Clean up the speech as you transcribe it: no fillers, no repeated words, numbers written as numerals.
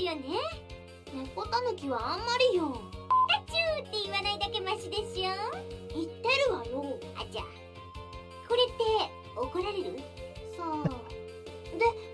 よね。 猫たぬきはあんまりよ。 タチューって言わないだけマシでしょ。 言ってるわよ。 あ、じゃあこれって怒られる？ さあ。で